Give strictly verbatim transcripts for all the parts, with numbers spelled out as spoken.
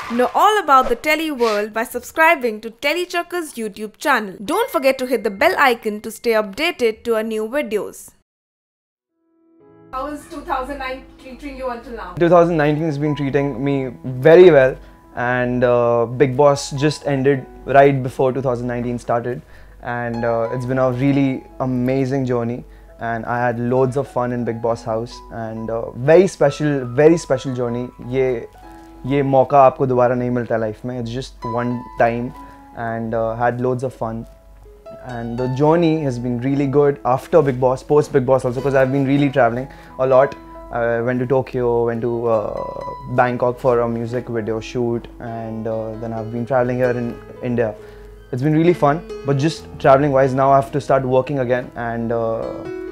Know all about the telly world by subscribing to TellyChakkar's YouTube channel. Don't forget to hit the bell icon to stay updated to our new videos. How is two thousand nineteen treating you until now? twenty nineteen has been treating me very well, and uh, Bigg Boss just ended right before two thousand nineteen started, and uh, it's been a really amazing journey, and I had loads of fun in Bigg Boss house, and uh, very special, very special journey. ये ये मौका आपको दोबारा नहीं मिलता life में. It's just one time, and uh, had loads of fun. And the journey has been really good after Bigg Boss, post Bigg Boss also, because I've been really traveling a lot. I went to Tokyo, went to uh, Bangkok for a music video shoot, and uh, then I've been traveling here in India. It's been really fun, but just traveling wise, now I have to start working again, and uh,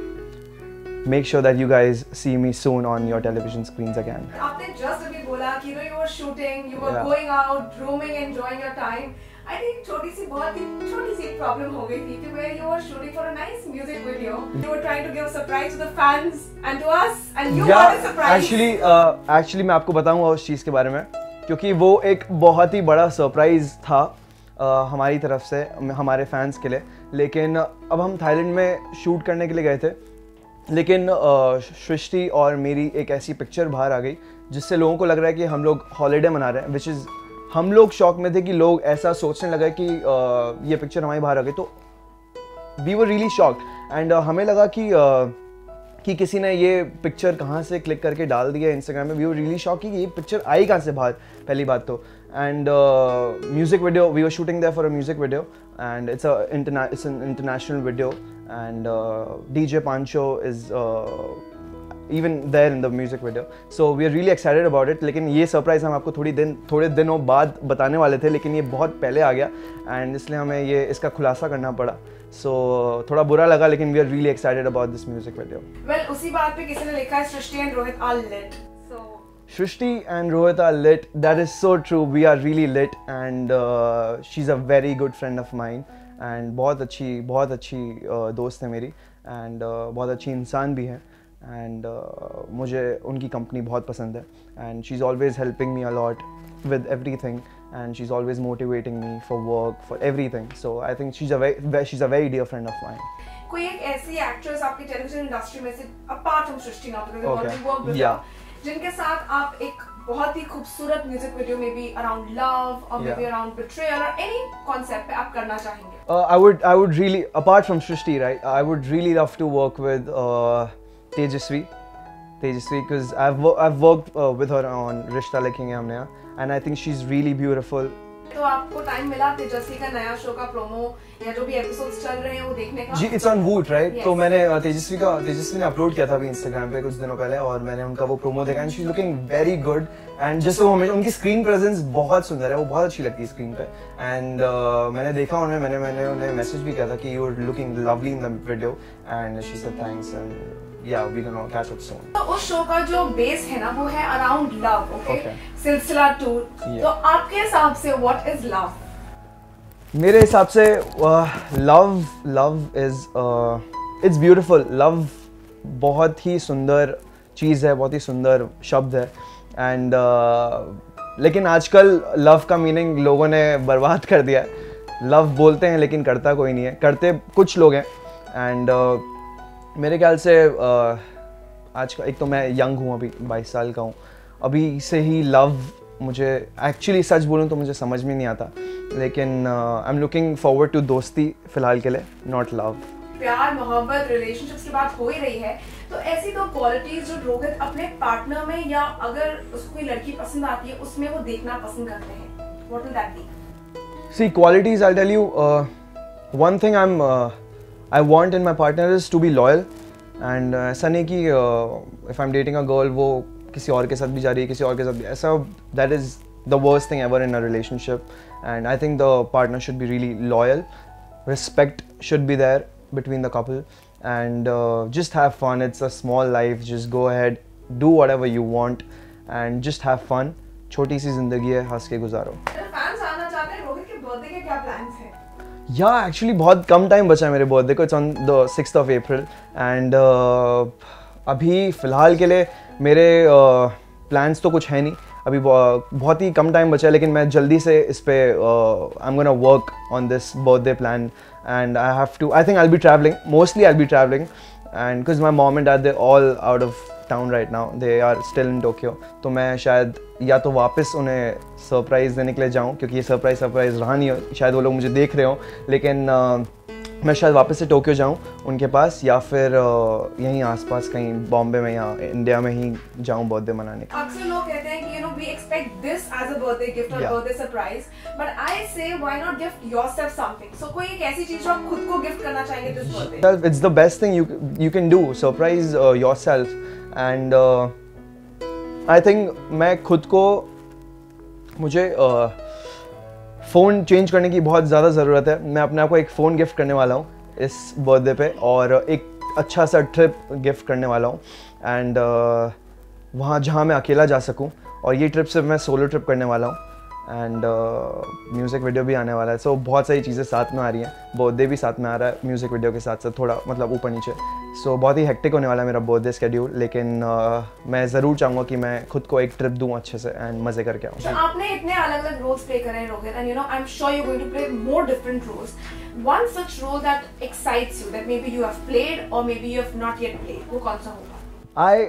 make sure that you guys see me soon on your television screens again. आपने just अभी बोला कि you know you were shooting, you were Yeah. going out, roaming, enjoying your time. I think छोटी सी बहुत ही छोटी सी problem हो गई थी कि where you were shooting for a nice music video. You were trying to give a surprise to the fans and to us, and you yeah, got a surprise. Actually, uh, actually मैं आपको बताऊंगा उस चीज़ के बारे में, क्योंकि वो एक बहुत ही बड़ा सरप्राइज था uh, हमारी तरफ से, हमारे फैंस के लिए. लेकिन अब हम थाईलैंड में शूट करने के लिए गए थे, लेकिन सृष्टि और मेरी एक ऐसी पिक्चर बाहर आ गई जिससे लोगों को लग रहा है कि हम लोग हॉलीडे मना रहे हैं, विच इज़ हम लोग शौक में थे कि लोग ऐसा सोचने लगे कि uh, ये पिक्चर हमारी बाहर आ गई. तो we were really shocked, and हमें लगा कि uh, कि किसी ने ये पिक्चर कहाँ से क्लिक करके डाल दिया इंस्टाग्राम में. वी वर रियली शॉक कि ये पिक्चर आई कहाँ से बाहर, पहली बात तो. And music video, we were shooting there for a music video, and it's a it's an international video, and DJ Pancho is even there in the music video, so we are really excited about it. लेकिन ये surprise हम आपको थोड़ी दिन थोड़े दिनों बाद बताने वाले थे, लेकिन ये बहुत पहले आ गया, एंड इसलिए हमें ये इसका खुलासा करना पड़ा. सो so, थोड़ा बुरा लगा, लेकिन we are really excited about this music video. Well, उसी बात पे किसी ने लिखा है सृष्टि and Rohit are lit. So Srishti and Rohit are lit. That is so true. We are really lit, and uh, she's a very good friend of mine, and बहुत अच्छी बहुत अच्छी uh, दोस्त है मेरी, and uh, बहुत अच्छी इंसान भी है, and uh, मुझे उनकी कंपनी बहुत पसंद है, and she's always helping me a lot with everything, and she's always motivating me for work, for everything. So I think she's a very she's a very dear friend of mine. कोई एक ऐसी actress आपकी television industry में से apart from सृष्टि ना तो Okay. work with Yeah. her, जिनके साथ आप एक बहुत ही खूबसूरत म्यूजिक वीडियो में भी अराउंड लव और मे बी अराउंड बिट्रेयल और एनी कॉन्सेप्ट पे आप करना चाहेंगे? Uh, I would I would really, apart from Srishti, right, I would really love to work with uh, Tejasvi, Tejasvi, because I've wo I've worked uh, with her on Rishta Likhenge Humne, and I think she's really beautiful. तो आपको time मिला तेजस्वी का नया show का promo या जो भी episodes चल रहे हैं वो देखने का? जी, it's on Voot, right? Yes. तो मैंने uh, तेजस्वी का तेजस्वी ने अपलोड किया था अभी इंस्टाग्राम पे कुछ दिनों पहले, और मैंने उनका वो प्रोमो देखा, and she is looking very good, and just वो हमें उनकी स्क्रीन प्रेजेंस बहुत सुंदर है, वो बहुत अच्छी लगती है स्क्रीन पे. एंड uh, मैंने देखा उन्हें मैंने मैंने उन्हें मैसेज भी किया था कि you are looking lovely in the video, and she said thanks, and yeah, we're gonna catch up soon. तो उस शो का जो बेस है ना वो है around love, okay? Silsila two. तो आपके हिसाब से व्हाट इज लव? मेरे हिसाब से love love is it's beautiful. Love बहुत ही सुंदर चीज़ है, बहुत ही सुंदर शब्द है, एंड uh, लेकिन आजकल लव का मीनिंग लोगों ने बर्बाद कर दिया है. लव बोलते हैं लेकिन करता कोई नहीं है, करते कुछ लोग हैं, एंड uh, मेरे ख्याल से uh, आज का एक तो मैं यंग हूँ, अभी बाईस साल का हूँ, अभी से ही लव मुझे एक्चुअली सच बोलूँ तो मुझे समझ में नहीं आता, लेकिन I am looking forward to दोस्ती फिलहाल के लिए, नॉट लव. प्यार मोहब्बत रिलेशनशिप्स की बात हो ही रही है, तो ऐसी दो क्वालिटीज जो रोहित अपने पार्टनर में या अगर उसको कोई लड़की पसंद आती है उसमें वो देखना पसंद करते हैं, what will that be? See qualities, I tell you one thing I am I want in my partner is to be loyal, and ऐसा नहीं कि if I am dating a girl वो किसी और के साथ भी जा रही है, किसी और के साथ भी, ऐसा that is the worst thing ever in a relationship. And I think the partner should be really loyal, respect should be there between the couple, and uh, just have fun. It's a small life, just go ahead, do whatever you want, and just have fun. छोटी सी जिंदगी है, हंस के गुजारो. Fans आना चाहते हैं, रोहित के birthday के क्या प्लान्स हैं? या एक्चुअली बहुत कम टाइम बचा है मेरे बर्थडे को, it's on the sixth of April, and अभी फ़िलहाल के लिए मेरे प्लान्स uh, तो कुछ है नहीं. अभी बहुत ही कम टाइम बचा है, लेकिन मैं जल्दी से इस पे I am gonna work on this birthday plan and I have to I think I will be travelling, mostly I will be travelling and because my mom and dad they all out of town right now, they are still in Tokyo. तो मैं शायद या तो वापस उन्हें surprise देने के लिए जाऊँ, क्योंकि ये सरप्राइज सरप्राइज रहा नहीं हो, शायद वो लोग मुझे देख रहे हो, लेकिन uh, मैं शायद वापस से टोक्यो जाऊँ उनके पास, या फिर यहीं आसपास कहीं बॉम्बे में या इंडिया में ही जाऊँ बर्थडे मनाने। अक्सर लोग कहते हैं कि you know we expect this as a birthday gift और birthday surprise, but I say why not gift yourself something. So कोई एक ऐसी चीज जो आप खुद को गिफ्ट करना चाहेंगे this birthday? It's the best thing you you can do, surprise yourself and I think मैं खुद को, मुझे uh, फ़ोन चेंज करने की बहुत ज़्यादा ज़रूरत है। मैं अपने आप को एक फ़ोन गिफ्ट करने वाला हूँ इस बर्थडे पे, और एक अच्छा सा ट्रिप गिफ्ट करने वाला हूँ एंड uh, वहाँ जहाँ मैं अकेला जा सकूँ, और ये ट्रिप सिर्फ मैं सोलो ट्रिप करने वाला हूँ एंड म्यूज़िक वीडियो भी आने वाला है। सो so, बहुत सारी चीज़ें साथ में आ रही हैं, बर्थडे भी साथ में आ रहा है म्यूज़िक वीडियो के साथ साथ, थोड़ा मतलब ऊपर नीचे। सो so, बहुत ही हेक्टिक होने वाला है मेरा बर्थडे स्केड्यूल, लेकिन uh, मैं ज़रूर चाहूँगा कि मैं खुद को एक ट्रिप दूँ अच्छे से एंड मज़े करके आऊँ। so, आपने इतने अलग अलग रोल्स प्ले करे हैं Rohit, and you know I am sure you are going to play more different roles. One such role that excites you, that maybe you have played or maybe you have not yet played, वो कौन सा होगा? I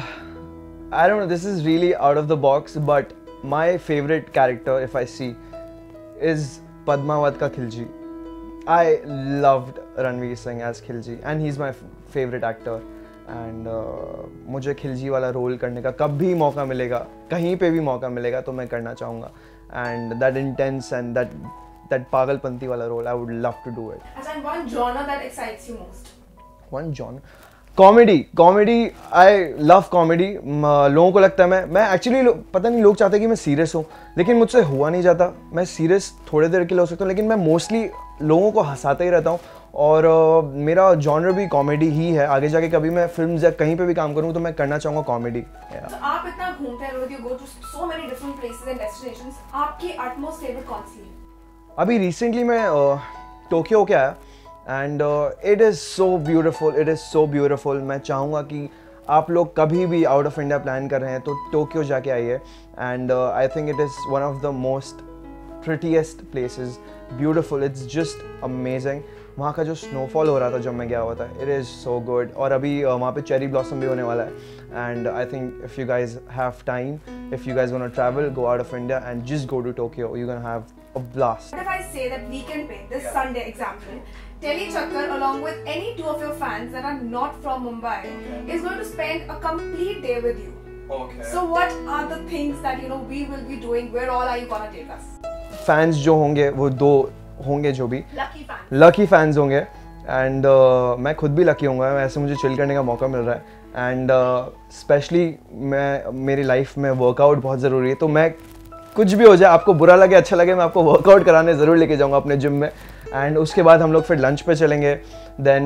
I don't know, this is really out of the box, but my favorite character, if I see, is Padmavat ka Khilji. I loved Ranveer Singh as Khilji and he's my favorite actor and uh, मुझे खिलजी वाला role करने का कब भी मौका मिलेगा, कहीं पे भी मौका मिलेगा तो मैं करना चाहूँगा, and that intense and that that Pagalpanti वाला role I would love to do it. And one genre that excites you most? One genre? Comedy comedy I love comedy. लोगों को लगता है मैं मैं एक्चुअली पता नहीं, लोग चाहते हैं कि मैं सीरियस हूँ, लेकिन मुझसे हुआ नहीं जाता। मैं सीरियस थोड़े देर के लिए हो सकता हूँ, लेकिन मैं मोस्टली लोगों को हंसाता ही रहता हूँ, और uh, मेरा जॉनर भी कॉमेडी ही है। आगे जाके कभी मैं फिल्म या कहीं पे भी काम करूँ तो मैं करना चाहूँगा कॉमेडी। तो आप इतना घूमते हैं Rohit, you go to so many different places and destinations, आपकी अटमोस्ट फेवरेट कौन सी है? अभी रिसेंटली मैं टोक्यो होके आया and it is so beautiful, it is so beautiful. मैं चाहूँगा कि आप लोग कभी भी आउट ऑफ इंडिया प्लान कर रहे हैं तो टोक्यो जाके आइए, and I think it is one of the most prettiest places, beautiful, it's just amazing. वहाँ का जो स्नोफॉल हो रहा था जब मैं गया हुआ था, इट इज़ सो गुड। और अभी uh, वहाँ पे चेरी ब्लॉसम भी होने वाला है, and I think if you guys have time, if you guys want to travel, go out of India and just go to Tokyo, you can have a blast. What if I say that weekend pay, this yeah. Sunday example, TellyChakkar along with any two of your fans that are not from Mumbai okay. is going to spend a complete day with you. Okay. So what are the things that you know we will be doing? Where all are you gonna take us? Fans जो होंगे वो दो होंगे जो भी lucky fans, lucky fans होंगे, and uh, मैं खुद भी lucky होऊंगा। ऐसे मुझे चिल करने का मौका मिल रहा है, and स्पेशली uh, मैं मेरी लाइफ में वर्कआउट बहुत ज़रूरी है। तो मैं कुछ भी हो जाए, आपको बुरा लगे अच्छा लगे, मैं आपको वर्कआउट कराने ज़रूर लेके जाऊंगा अपने जिम में, एंड उसके बाद हम लोग फिर लंच पे चलेंगे, देन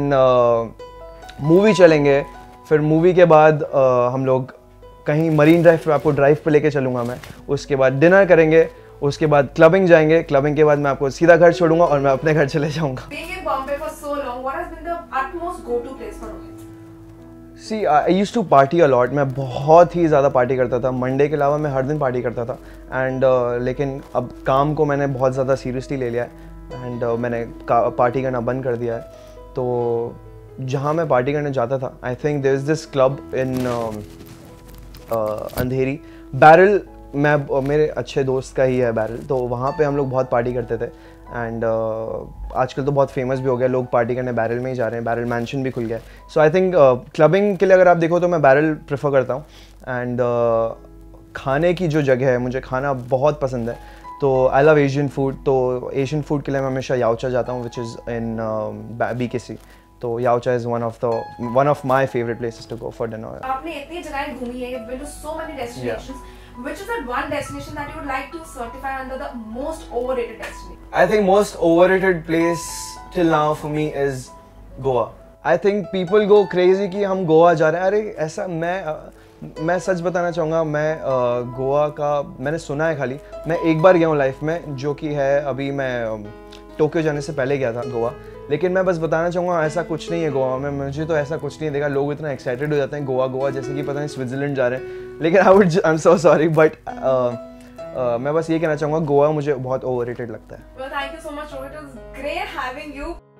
मूवी uh, चलेंगे, फिर मूवी के बाद uh, हम लोग कहीं मरीन ड्राइव पे आपको ड्राइव पे लेके चलूँगा मैं, उसके बाद डिनर करेंगे, उसके बाद क्लबिंग जाएंगे, क्लबिंग के बाद मैं आपको सीधा घर छोड़ूंगा और मैं अपने घर चले जाऊँगा। See I use to party a lot, मैं बहुत ही ज़्यादा पार्टी करता था। मंडे के अलावा मैं हर दिन पार्टी करता था, एंड uh, लेकिन अब काम को मैंने बहुत ज़्यादा सीरियसली ले लिया है, एंड uh, मैंने पार्टी करना बंद कर दिया है। तो जहाँ मैं पार्टी करने जाता था, I think there is this club in Andheri, barrel, मैं मेरे अच्छे दोस्त का ही है बैरल, तो वहाँ पे हम लोग बहुत पार्टी करते थे, एंड uh, आजकल तो बहुत फेमस भी हो गया, लोग पार्टी करने बैरल में ही जा रहे हैं, बैरल मैंशन भी खुल गया है। सो आई थिंक क्लबिंग के लिए अगर आप देखो तो मैं बैरल प्रेफर करता हूँ, एंड uh, खाने की जो जगह है, मुझे खाना बहुत पसंद है, तो आई लव एशियन फूड। तो एशियन फूड के लिए मैं हमेशा याओचा जाता हूँ, which is in B K C. तो Yauatcha is one of the one of my favourite places to go for dinner. आपने इतनी जगह घूमी है, you've been to so many destinations. Which is that one destination that you would like to certify under the most overrated destination? I think most overrated place till now for me is Goa. I think people go crazy कि हम गोवा जा रहे हैं। अरे ऐसा मैं मैं सच बताना चाहूँगा, मैं गोवा का मैंने सुना है खाली, मैं एक बार गया हूँ लाइफ में, जो कि है अभी मैं टोक्यो जाने से पहले गया था गोवा। लेकिन मैं बस बताना चाहूँगा ऐसा कुछ नहीं है गोवा में, मुझे तो ऐसा कुछ नहीं देखा। लोग इतना एक्साइटेड हो जाते हैं गोवा गोवा जैसे कि पता नहीं स्विट्ज़रलैंड जा रहे हैं। लेकिन I would I am so sorry but मैं बस ये कहना चाहूँगा गोवा मुझे बहुत ओवररेटेड लगता है। Well, thank you so much, Rohit. It was great having you.